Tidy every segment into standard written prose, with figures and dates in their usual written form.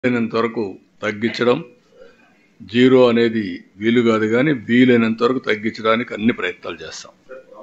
వీలైనంత వరకు తగ్గించడం, జీరో అనేది వీలు కాదు కానీ వీలైనంత వరకు తగ్గించడానికి అన్ని ప్రయత్నాలు చేస్తాం.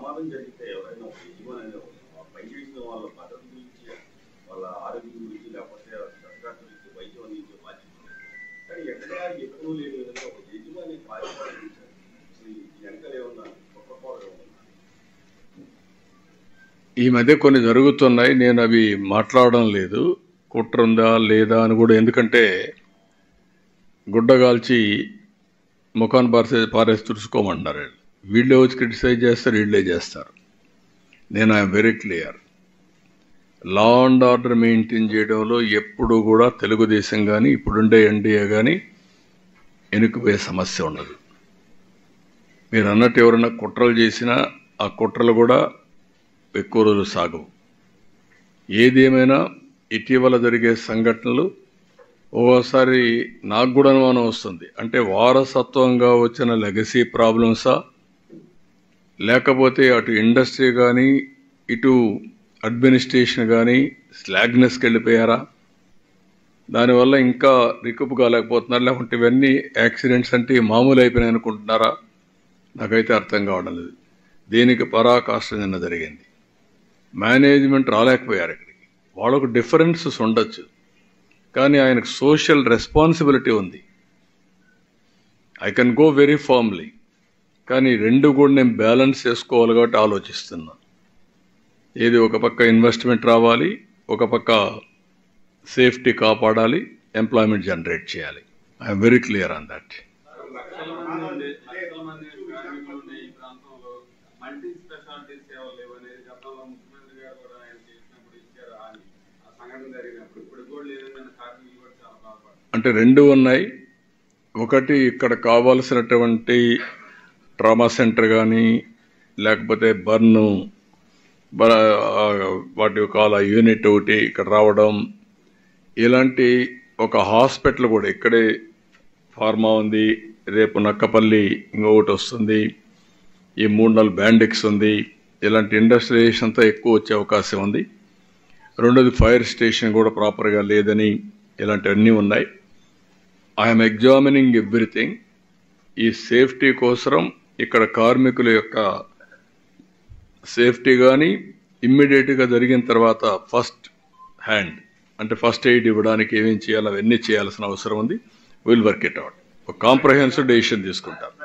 ఈ మధ్య కొన్ని జరుగుతున్నాయి, నేను అవి మాట్లాడడం లేదు. కుట్ర ఉందా లేదా అని కూడా, ఎందుకంటే గుడ్డగాల్చి ముఖాన్ని పారేసి తుడుచుకోమంటున్నారు. వీళ్ళే వచ్చి క్రిటిసైజ్ చేస్తారు, వీళ్ళే చేస్తారు. నేను I'm very clear. Law and order maintain చేయడంలో ఎప్పుడు కూడా తెలుగుదేశం కానీ ఇప్పుడుండే ఎన్డీఏ కానీ వెనుకపోయే సమస్య ఉండదు. మీరు అన్నట్టు ఎవరైనా కుట్రలు చేసినా ఆ కుట్రలు కూడా ఎక్కువ రోజులు సాగవు. ఏదేమైనా ఇటీవల జరిగే సంఘటనలు ఓసారి నాకు కూడా అనుమానం వస్తుంది. అంటే వారసత్వంగా వచ్చిన లెగసీ ప్రాబ్లమ్సా, లేకపోతే అటు ఇండస్ట్రీ కానీ ఇటు అడ్మినిస్ట్రేషన్ కానీ స్లాగ్నెస్కి వెళ్ళిపోయారా, దానివల్ల ఇంకా రికప్ కాలేకపోతున్నారు, లేకుంటే ఇవన్నీ యాక్సిడెంట్స్ అంటే మామూలు అయిపోయినాయి అనుకుంటున్నారా? నాకైతే అర్థం కావడం లేదు. దీనికి పరాకాష్ట నిన్న జరిగింది. మేనేజ్మెంట్ రాలేకపోయారు ఇక్కడికి. వాళ్ళకు డిఫరెన్సెస్ ఉండొచ్చు, కానీ ఆయనకు సోషల్ రెస్పాన్సిబిలిటీ ఉంది. I can go very formally, కానీ రెండు కూడా నేను బ్యాలెన్స్ చేసుకోవాలి కాబట్టి ఆలోచిస్తున్నా. ఏది ఒక పక్క ఇన్వెస్ట్మెంట్ రావాలి, ఒక పక్క సేఫ్టీ కాపాడాలి, ఎంప్లాయ్మెంట్ జనరేట్ చేయాలి. I'm very clear on that. అంటే రెండు ఉన్నాయి. ఒకటి, ఇక్కడ కావాల్సినటువంటి ట్రామా సెంటర్ కానీ లేకపోతే వాటి కాల యూనిట్ ఒకటి ఇక్కడ రావడం, ఇలాంటి ఒక హాస్పిటల్ కూడా ఇక్కడే ఫార్మా ఉంది, రేపు నక్కపల్లి ఇంకొకటి వస్తుంది, ఈ 3-4 బ్యాండిక్స్ ఉంది. ఇలాంటి ఇండస్ట్రియలైజేషన్ అంతా ఎక్కువ వచ్చే అవకాశం ఉంది. రెండోది, ఫైర్ స్టేషన్ కూడా ప్రాపర్గా లేదని, ఇలాంటివన్నీ ఉన్నాయి. I'm examining everything. ఈ సేఫ్టీ కోసం ఇక్కడ కార్మికుల యొక్క సేఫ్టీ కానీ ఇమ్మీడియట్గా జరిగిన తర్వాత ఫస్ట్ హ్యాండ్ అంటే ఫస్ట్ ఎయిడ్ ఇవ్వడానికి ఏమేం చేయాలో అవన్నీ చేయాల్సిన అవసరం ఉంది. Will work it out. ఒక కాంప్రహెన్సివ్ డెసిషన్ తీసుకుంటాం.